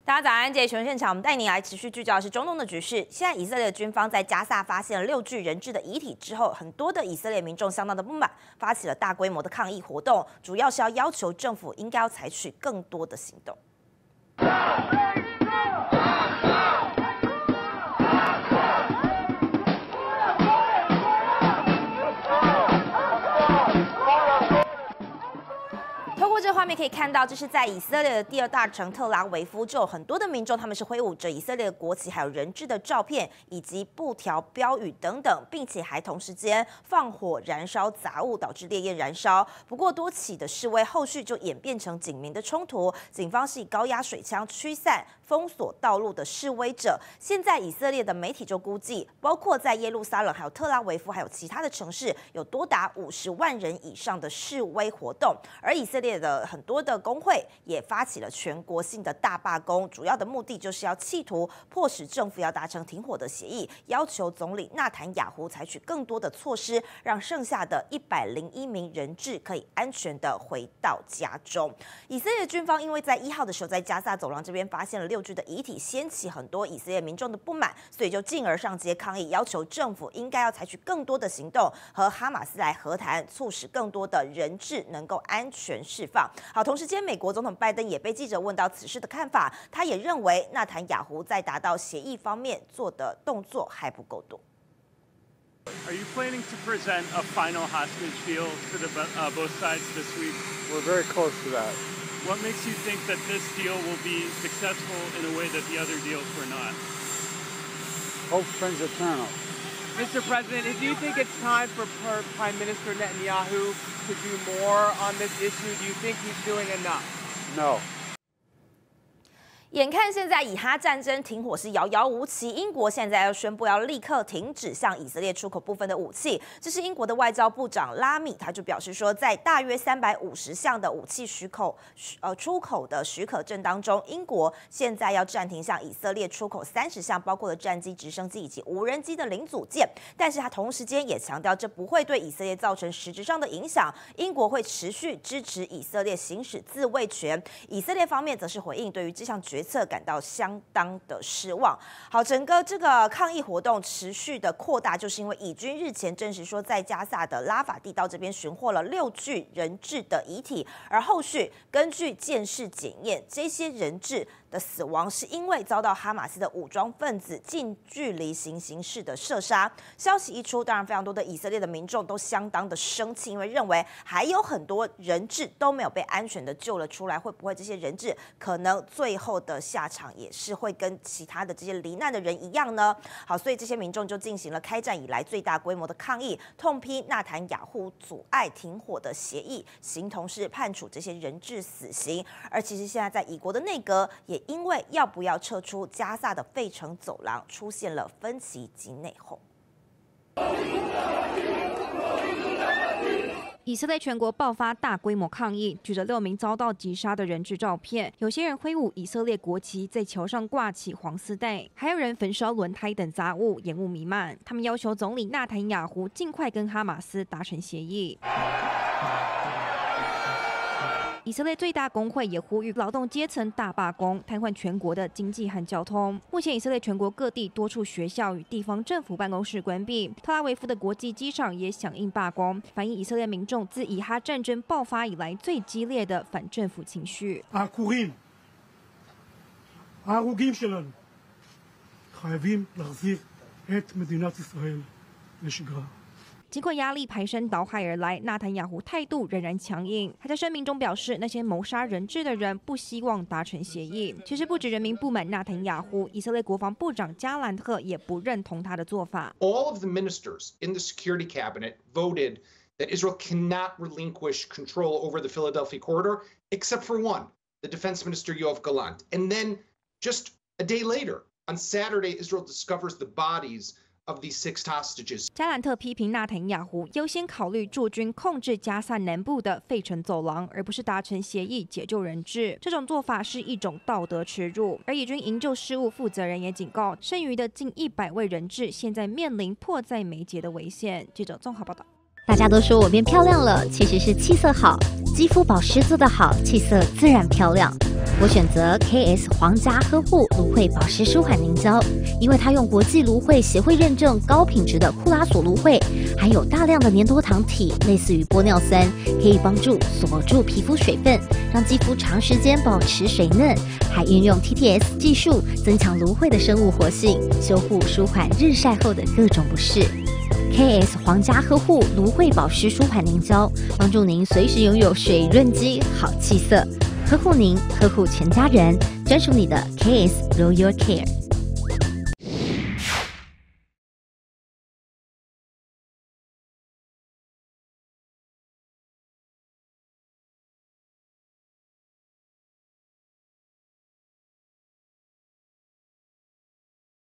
大家早安，这里是现场，我们带你来持续聚焦的是中东的局势。现在以色列的军方在加萨发现了6具人质的遗体之后，很多的以色列民众相当的不满，发起了大规模的抗议活动，主要是要求政府应该要采取更多的行动。透过这画面可以看到，这是在以色列的第2大城特拉维夫，就有很多的民众，他们是挥舞着以色列的国旗，还有人质的照片，以及布条、标语等等，并且还同时间放火燃烧杂物，导致烈焰燃烧。不过多起的示威后续就演变成警民的冲突，警方是以高压水枪驱散、封锁道路的示威者。现在以色列的媒体就估计，包括在耶路撒冷、还有特拉维夫，还有其他的城市，有多达50万人以上的示威活动，而以色列的很多的工会也发起了全国性的大罢工，主要的目的就是要企图迫使政府要达成停火的协议，要求总理纳坦雅胡采取更多的措施，让剩下的101名人质可以安全的回到家中。以色列军方因为在1号的时候在加萨走廊这边发现了6具的遗体，掀起很多以色列民众的不满，所以就进而上街抗议，要求政府应该要采取更多的行动，和哈马斯来和谈，促使更多的人质能够安全释放。好，同时间，美国总统拜登也被记者问到此事的看法，他也认为纳坦雅胡在达到协议方面做的动作还不够多。 Are you planning to present a final hostage deal to both sides this week? We're very close to that. What makes you think that this deal will be successful in a way that the other deals were not? Hope springs eternal. Mr. President, do you think it's time for Prime Minister Netanyahu to do more on this issue? Do you think he's doing enough? No. 眼看现在以哈战争停火是遥遥无期，英国现在要宣布要立刻停止向以色列出口部分的武器。这是英国的外交部长拉米，他就表示说，在大约350项的武器出口的许可证当中，英国现在要暂停向以色列出口30项，包括了战机、直升机以及无人机的零组件。但是他同时间也强调，这不会对以色列造成实质上的影响。英国会持续支持以色列行使自卫权。以色列方面则是回应，对于这项决策感到相当的失望。好，整个这个抗议活动持续的扩大，就是因为以军日前证实说，在加萨的拉法地道这边寻获了6具人质的遗体，而后续根据鉴识检验，这些人质的死亡是因为遭到哈马斯的武装分子近距离形式的射杀。消息一出，当然非常多的以色列的民众都相当的生气，因为认为还有很多人质都没有被安全的救了出来，会不会这些人质可能最后的下场也是会跟其他的这些罹难的人一样呢？好，所以这些民众就进行了开战以来最大规模的抗议，痛批纳坦雅胡阻碍停火的协议，形同是判处这些人质死刑。而其实现在在以国的内阁也因为要不要撤出加萨的费城走廊出现了分歧及内讧。 以色列全国爆发大规模抗议，举着6名遭到击杀的人质照片，有些人挥舞以色列国旗，在桥上挂起黄丝带，还有人焚烧轮胎等杂物，烟雾弥漫。他们要求总理纳坦雅胡尽快跟哈马斯达成协议。以色列最大工会也呼吁劳动阶层大罢工，瘫痪全国的经济和交通。目前以色列全国各地多处学校与地方政府办公室关闭，特拉维夫的国际机场也响应罢工，反映以色列民众自以哈战争爆发以来最激烈的反政府情绪。 העקורים, ההרוגים שלנו, חייבים להחזיר את מדינת ישראל לשגרה. 尽管压力排山倒海而来，纳坦雅胡态度仍然强硬。他在声明中表示，那些谋杀人质的人不希望达成协议。其实不止人民不满纳坦雅胡，以色列国防部长加兰特也不认同他的做法。 All of the ministers in the security cabinet voted that Israel cannot relinquish control over the Philadelphia corridor, except for one, the defense minister Yoav Gallant. And then just a day later, on Saturday, Israel discovers the bodies of these 6 hostages. 加兰特批评纳坦雅胡优先考虑驻军控制加萨南部的费城走廊，而不是达成协议解救人质。这种做法是一种道德耻辱。而以军营救事务负责人也警告，剩余的近100位人质现在面临迫在眉睫的危险。记者综合报道。 大家都说我变漂亮了，其实是气色好，肌肤保湿做得好，气色自然漂亮。我选择 KS 皇家呵护芦荟保湿舒缓凝胶，因为它用国际芦荟协会认证高品质的库拉索芦荟，含有大量的粘多糖体，类似于玻尿酸，可以帮助锁住皮肤水分，让肌肤长时间保持水嫩，还运用 TTS 技术增强芦荟的生物活性，修护舒缓日晒后的各种不适。KS 皇家呵护芦荟保湿舒缓凝胶，帮助您随时拥有水润肌、好气色，呵护您，呵护全家人，专属你的 KS Royal Care。